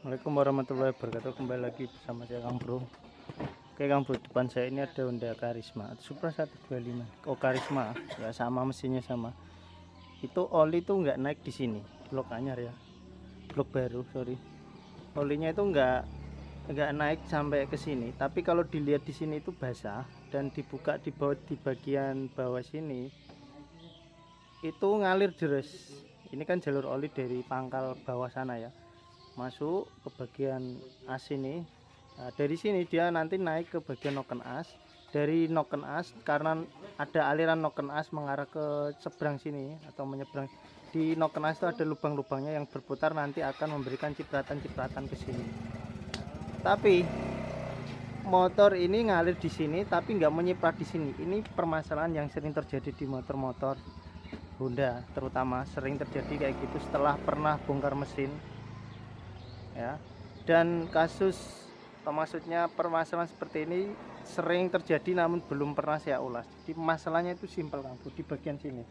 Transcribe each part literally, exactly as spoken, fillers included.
Assalamualaikum warahmatullahi wabarakatuh. Kembali lagi bersama saya Kang Bro. Oke Kang Bro, depan saya ini ada Honda Karisma Supra seratus dua puluh lima. Oh Karisma, ya sama mesinnya sama. Itu oli tuh nggak naik di sini. Blok anyar ya. Blok baru, sorry. Olinya itu nggak nggak naik sampai ke sini. Tapi kalau dilihat di sini itu basah dan dibuka di bawah di bagian bawah sini itu ngalir deres. Ini kan jalur oli dari pangkal bawah sana ya, masuk ke bagian as ini. Nah, dari sini dia nanti naik ke bagian noken as. Dari noken as, karena ada aliran noken as mengarah ke seberang sini atau menyeberang, di noken as itu ada lubang-lubangnya yang berputar, nanti akan memberikan cipratan-cipratan ke sini. Tapi motor ini ngalir di sini tapi nggak menyiprat di sini. Ini permasalahan yang sering terjadi di motor-motor Honda, terutama sering terjadi kayak gitu setelah pernah bongkar mesin ya. Dan kasus atau maksudnya permasalahan seperti ini sering terjadi namun belum pernah saya ulas. Jadi masalahnya itu simpel Kang, di bagian sini.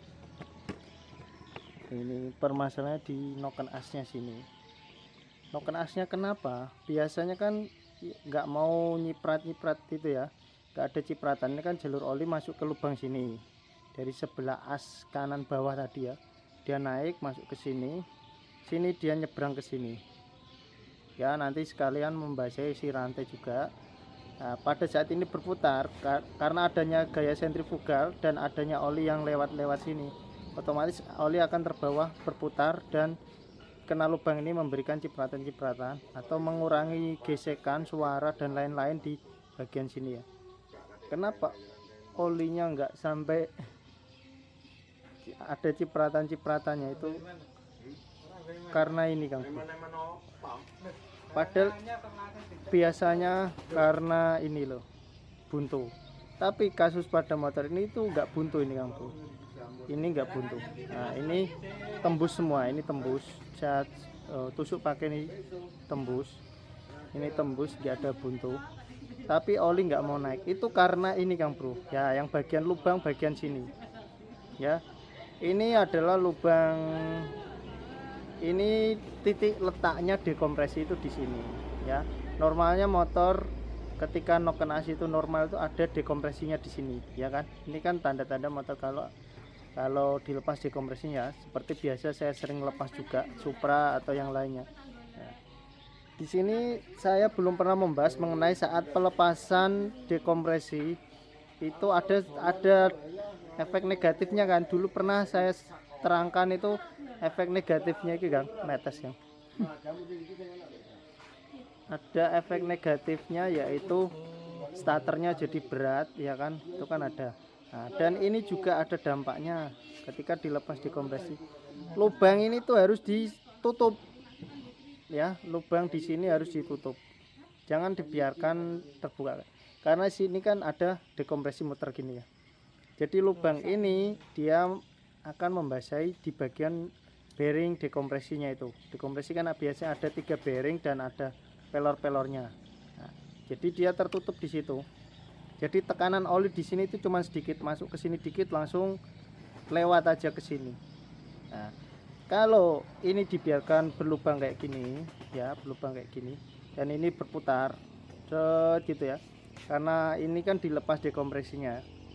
Ini permasalahannya di noken asnya sini. Noken asnya kenapa? Biasanya kan nggak mau nyiprat-nyiprat gitu ya, nggak ada cipratan. Ini kan jalur oli masuk ke lubang sini dari sebelah as kanan bawah tadi ya. Dia naik masuk ke sini, sini dia nyebrang ke sini ya, nanti sekalian membasahi si rantai juga. Nah, pada saat ini berputar karena adanya gaya sentrifugal dan adanya oli yang lewat-lewat sini, otomatis oli akan terbawa berputar dan kena lubang ini, memberikan cipratan-cipratan atau mengurangi gesekan suara dan lain-lain di bagian sini ya. Kenapa olinya enggak sampai ada cipratan-cipratannya? Itu karena ini Kang, padahal biasanya karena ini loh buntu, tapi kasus pada motor ini itu enggak buntu ini Kang Bro. Ini enggak buntu. Nah ini tembus semua, ini tembus. Saya uh, tusuk pakai ini tembus, ini tembus, enggak ada buntu. Tapi oli nggak mau naik, itu karena ini Kang Bro ya, yang bagian lubang bagian sini ya. Ini adalah lubang, ini titik letaknya dekompresi itu di sini ya. Normalnya motor ketika noken as itu normal itu ada dekompresinya di sini ya kan. Ini kan tanda-tanda motor kalau kalau dilepas dekompresinya. Seperti biasa saya sering lepas juga Supra atau yang lainnya. Di sini saya belum pernah membahas mengenai saat pelepasan dekompresi itu ada ada efek negatifnya kan. Dulu pernah saya terangkan itu efek negatifnya itu kan, netes kan. Ada efek negatifnya yaitu starternya jadi berat ya kan, itu kan ada. Nah, dan ini juga ada dampaknya ketika dilepas dekompresi. Lubang ini tuh harus ditutup ya, lubang di sini harus ditutup, jangan dibiarkan terbuka karena sini kan ada dekompresi muter gini ya. Jadi lubang ini dia akan membasahi di bagian bearing dekompresinya itu. Dekompresi kan biasanya ada tiga bearing dan ada pelor-pelornya. Nah, jadi dia tertutup di situ. Jadi tekanan oli di sini itu cuma sedikit, masuk ke sini dikit langsung lewat aja ke sini. Nah, kalau ini dibiarkan berlubang kayak gini ya, berlubang kayak gini dan ini berputar set gitu ya, karena ini kan dilepas dekompresinya,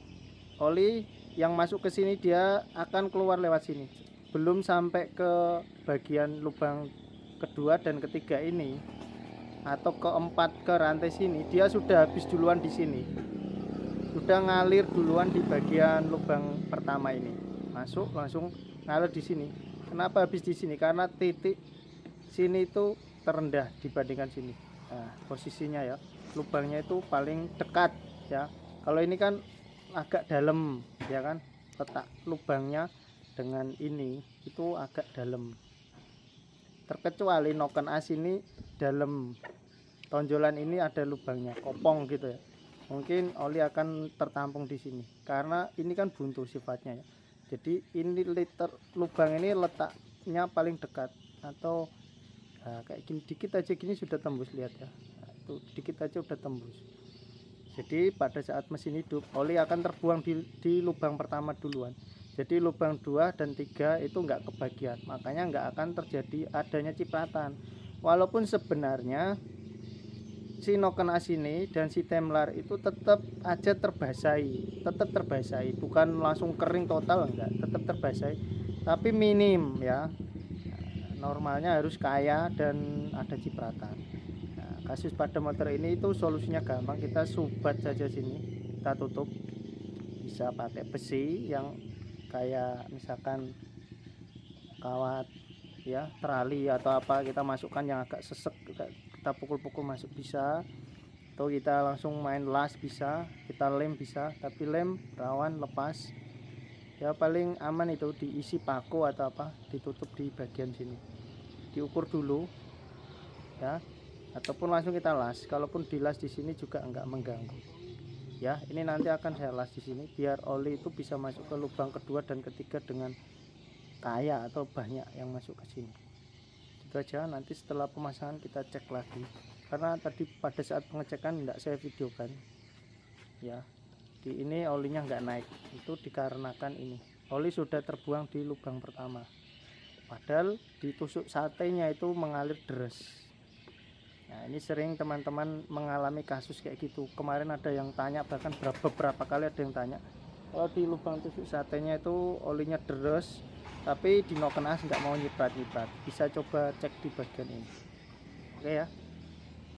oli yang masuk ke sini dia akan keluar lewat sini, belum sampai ke bagian lubang kedua dan ketiga ini atau keempat ke rantai sini, dia sudah habis duluan di sini, sudah ngalir duluan di bagian lubang pertama ini, masuk langsung ngalir di sini. Kenapa habis di sini? Karena titik sini itu terendah dibandingkan sini. Nah, posisinya ya, lubangnya itu paling dekat ya. Kalau ini kan agak dalam ya kan, letak lubangnya dengan ini itu agak dalam. Terkecuali noken as ini dalam, tonjolan ini ada lubangnya, kopong gitu ya. Mungkin oli akan tertampung di sini karena ini kan buntu sifatnya ya. Jadi ini liter lubang ini letaknya paling dekat atau nah, kayak gini dikit aja gini sudah tembus, lihat ya. Nah, itu dikit aja udah tembus. Jadi pada saat mesin hidup oli akan terbuang di, di lubang pertama duluan. Jadi lubang dua dan tiga itu enggak kebagian, makanya enggak akan terjadi adanya cipratan. walaupun sebenarnya si noken as ini dan si temlar itu tetap aja terbasahi, tetap terbasahi, bukan langsung kering total, enggak, tetap terbasahi, tapi minim ya. Normalnya harus kaya dan ada cipratan. Nah, kasus pada motor ini itu solusinya gampang, kita subat saja sini, kita tutup, bisa pakai besi yang kayak misalkan kawat ya, terali atau apa, kita masukkan yang agak sesek, kita, kita pukul-pukul masuk bisa, atau kita langsung main las bisa, kita lem bisa, tapi lem rawan lepas ya. Paling aman itu diisi paku atau apa, ditutup di bagian sini, diukur dulu ya, ataupun langsung kita las. Kalaupun dilas di sini juga enggak mengganggu ya. Ini nanti akan saya las di sini biar oli itu bisa masuk ke lubang kedua dan ketiga dengan kaya atau banyak yang masuk ke sini. Itu aja, nanti setelah pemasangan kita cek lagi, karena tadi pada saat pengecekan tidak saya videokan ya. Di ini olinya nggak naik, itu dikarenakan ini oli sudah terbuang di lubang pertama, padahal ditusuk satenya itu mengalir deras. Nah, ini sering teman-teman mengalami kasus kayak gitu. Kemarin ada yang tanya, bahkan beberapa kali ada yang tanya, kalau di lubang tusuk satenya itu olinya deras tapi di noken as nggak mau nyiprat-nyiprat, bisa coba cek di bagian ini. Oke ya.